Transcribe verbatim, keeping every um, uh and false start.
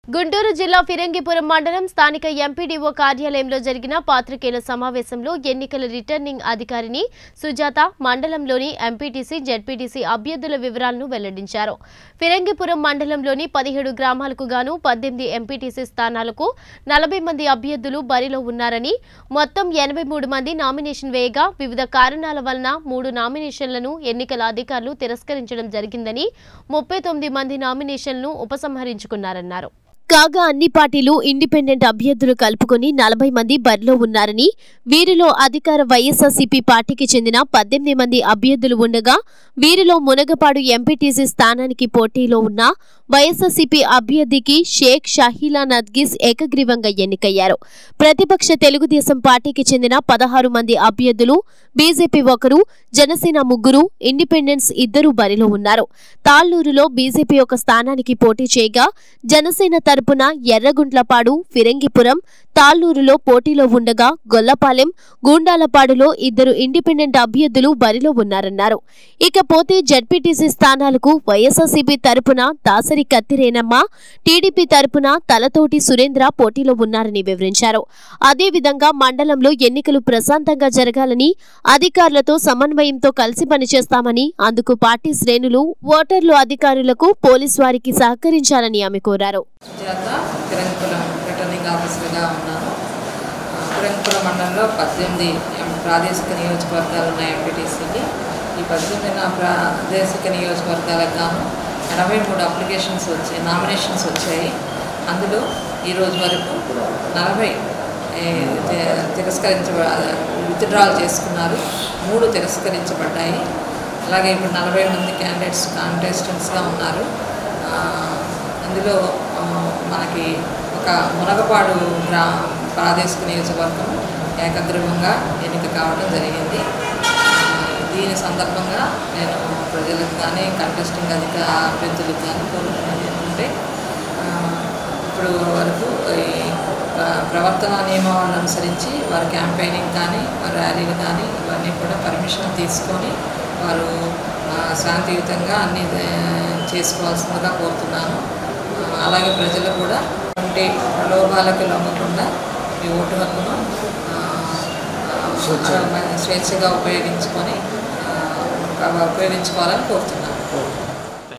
గుంటూరు జిల్లా ఫిరంగిపురం మండలం స్థానిక ఎంపీడీఓ కార్యాలయంలో జరిగిన పాత్రికేయుల సమావేశంలో ఎన్నికల రిటర్నింగ్ అధికారిని సుజాత మండలంలోని ఎంపీటీసీ జెడ్పీటీసీ అభ్యర్థుల వివరాలను వెల్లడించారు. ఫిరంగిపురం మండలంలోని పదిహేడు గ్రామాలకు గాను పద్దెనిమిది ఎంపీటీసీ స్థానాలకు నలభై మంది అభ్యర్థులు బరిలో ఉన్నారని, మొత్తం ఎనభై మూడు మంది నామినేషన్ వేయగా వివిధ కారణాల వలన మూడు నామినేషన్లను ఎన్నికల అధికారులు తిరస్కరించడం జరిగిందని, ముప్పై తొమ్మిది మంది నామినేషన్లను ఉపసంహరించుకున్నారన్నారు. కాగా అన్ని పార్టీలు ఇండిపెండెంట్ అభ్యర్థులు కలుపుకొని నలభై మంది బరిలో ఉన్నారని, వీరిలో అధికార వైఎస్ఆర్సీపీ పార్టీకి చెందిన పద్దెనిమిది మంది అభ్యర్థులు ఉండగా, వీరిలో మునగపాడు ఎంపీటీసీ స్థానానికి పోటీలో ఉన్న వైఎస్ఆర్సీపీ అభ్యర్థికి షేక్ షహీలా నద్గిస్ ఏకగ్రీవంగా ఎన్నికయ్యారు. ప్రతిపక్ష తెలుగుదేశం పార్టీకి చెందిన పదహారు మంది అభ్యర్థులు, బీజేపీ ఒకరు, జనసేన ముగ్గురు, ఇండిపెండెన్స్ ఇద్దరు బరిలో ఉన్నారు. తాళ్లూరులో బీజేపీ ఒక స్థానానికి పోటీ చేయగా, జనసేన తరపున ఎర్రగుంట్లపాడు, ఫిరంగిపురం, తాళ్లూరులో పోటీలో ఉండగా, గొల్లపాలెం, గూండాలపాడులో ఇద్దరు ఇండిపెండెంట్ అభ్యర్థులు బరిలో ఉన్నారన్నారు. ఇకపోతే జెడ్పీటీసీ స్థానాలకు వైఎస్ఆర్సీపీ తరపున దాసరి కత్తిరేనమ్మ, టీడీపీ తరపున తలతోటి సురేంద్ర పోటీలో ఉన్నారని వివరించారు. అదేవిధంగా మండలంలో ఎన్నికలు ప్రశాంతంగా జరగాలని, అధికారులతో సమన్వయంతో కలిసి పనిచేస్తామని, అందుకు పార్టీ శ్రేణులు, ఓటర్లు అధికారులకు పోలీసు వారికి సహకరించాలని ఆమె కోరారు. ఫిరంగిపురం మండలంలో పద్దెనిమిది ప్రాదేశిక నియోజకవర్గాలు ఉన్నాయి ఎంపీటీసీకి. ఈ పద్దెనిమిది ప్రాదేశిక నియోజకవర్గాలకు గాను ఎనభై మూడు అప్లికేషన్స్ వచ్చాయి, నామినేషన్స్ వచ్చాయి. అందులో ఈరోజు వరకు నలభై తిరస్కరించ విత్డ్రాల్ చేసుకున్నారు, మూడు తిరస్కరించబడ్డాయి. అలాగే ఇప్పుడు నలభై మంది క్యాండిడేట్స్ కాంటెస్టెంట్స్గా ఉన్నారు. అందులో మనకి ఒక మునగపాడు గ్రా ప్రాదేశిక నియోజకవర్గం ఏకగ్రీవంగా ఎన్నిక కావడం జరిగింది. దీని సందర్భంగా నేను ప్రజలకు కానీ కంటెస్టింగ్ అధిక అభ్యర్థులకు కానీ కోరుకునేది ఏంటంటే, ఇప్పుడు వరకు ఈ ప్రవర్తన నియమాలను అనుసరించి వారి క్యాంపెయినింగ్ కానీ వారి ర్యాలీలు కానీ ఇవన్నీ కూడా పర్మిషన్ తీసుకొని వారు శాంతియుతంగా అన్నీ చేసుకోవాల్సిందిగా కోరుతున్నాను. అలాగే ప్రజలు కూడా అంటే ప్రలోభాలకు లొంగకుండా ఈ ఓటు హక్కును స్వేచ్ఛగా ఉపయోగించుకొని ఉపయోగించుకోవాలని కోరుతున్నాను.